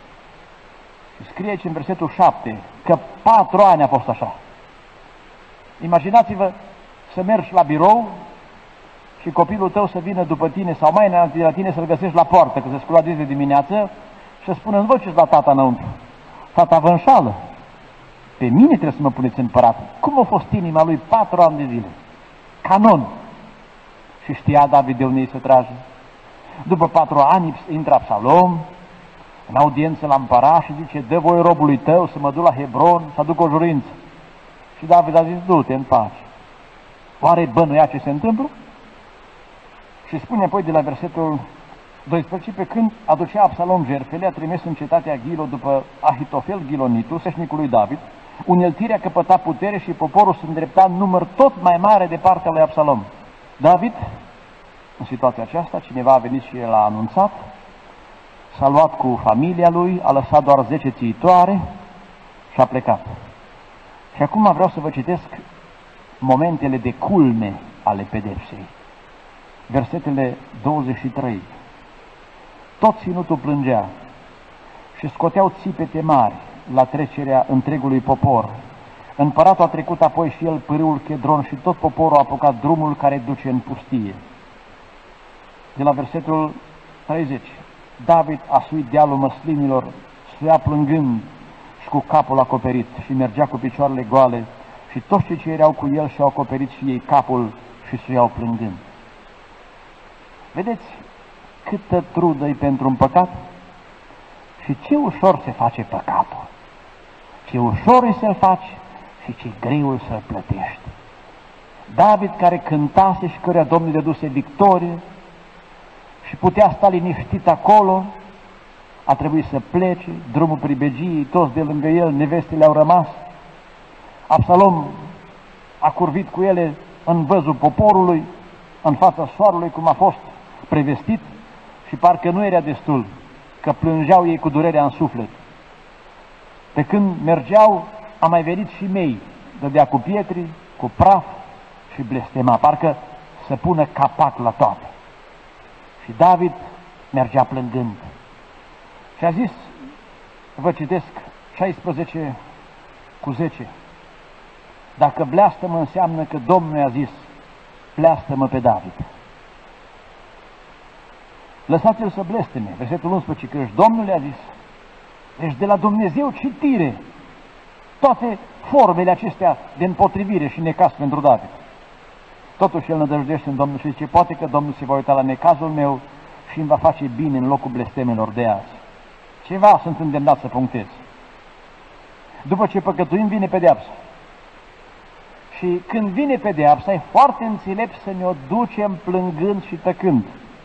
Și scrie aici în versetul șapte că patru ani a fost așa. Imaginați-vă să mergi la birou și copilul tău să vină după tine sau mai înainte de la tine să-l găsești la poartă, că se scula de dimineață și să spună: nu vă duceți la tata înăuntru, tata vă înșală, pe mine trebuie să mă puneți împărat. Cum a fost inima lui patru ani de zile? Canon. Și știa David de unde să trage. După patru ani intră Absalom în audiență la împărat și zice: dă voie robului tău să mă duc la Hebron să aduc o jurință. Și David a zis: du-te în pace. Oare bănuia ce se întâmplă? Și spune apoi de la versetul doisprezece: pe când aducea Absalom jertfele, a trimis în cetatea Ghilo după Ahitofel Ghilonitul, seșnicul lui David, uneltirea căpăta putere și poporul se îndrepta în număr tot mai mare de partea lui Absalom. David, în situația aceasta, cineva a venit și el a anunțat, s-a luat cu familia lui, a lăsat doar zece țiitoare și a plecat. Și acum vreau să vă citesc momentele de culme ale pedepsei. Versetele douăzeci și trei. Tot ținutul plângea și scoteau țipete mari la trecerea întregului popor. Împăratul a trecut apoi și el pârâul Chedron și tot poporul a apucat drumul care duce în pustie. De la versetul treizeci. David a suit dealul măslinilor, suia plângând și cu capul acoperit și mergea cu picioarele goale și toți cei ce erau cu el și-au acoperit și ei capul și suiau plângând. Vedeți câtă trudă-i pentru un păcat? Și ce ușor se face păcatul. Ce ușor e să-l faci și ce greu să-l plătești. David, care cântase și căruia Domnul i-a duse victorie și putea sta liniștit acolo, a trebuit să plece, drumul pribegiei, toți de lângă el, nevestele au rămas. Absalom a curvit cu ele în văzul poporului, în fața soarelui, cum a fost prevestit, și parcă nu era destul, că plângeau ei cu durerea în suflet. Pe când mergeau, a mai venit și mei, dădea cu pietri, cu praf și blestema, parcă să pună capac la toate. Și David mergea plângând. Și a zis, vă citesc, șaisprezece cu zece, dacă bleastămă înseamnă că Domnul i-a zis, bleastămă pe David. Lăsați-l să blesteme, versetul unsprezece, că Domnul le-a zis. Deci de la Dumnezeu citire toate formele acestea de împotrivire și necaz pentru David. Totuși el nădăjduiește în Domnul și zice, poate că Domnul se va uita la necazul meu și îmi va face bine în locul blestemelor de azi. Ceva sunt îndemnat să punctez. După ce păcătuim, vine pedeapsa. Și când vine pedeapsa, e foarte înțelept să ne-o ducem plângând și tăcând.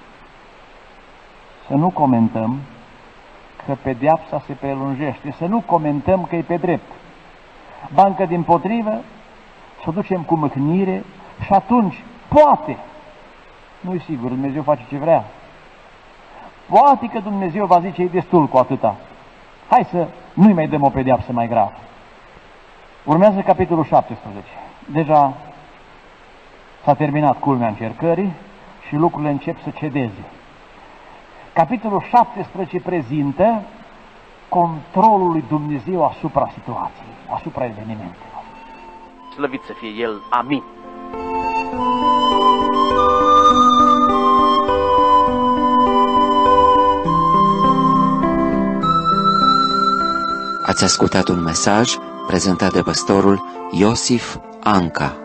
Să nu comentăm că pedeapsa se prelungește, să nu comentăm că e pe drept. Ba încă dimpotrivă, să o ducem cu mâhnire și atunci, poate, Nu-i sigur, Dumnezeu face ce vrea. Poate că Dumnezeu va zice, e destul cu atâta. Hai să nu-i mai dăm o pedeapsă mai gravă. Urmează capitolul șaptesprezece. Deja s-a terminat culmea încercării și lucrurile încep să cedeze. Capitolul șaptesprezece prezintă controlul lui Dumnezeu asupra situației, asupra evenimentelor. Slăvit să fie El. Amin. Ați ascultat un mesaj prezentat de pastorul Iosif Anca.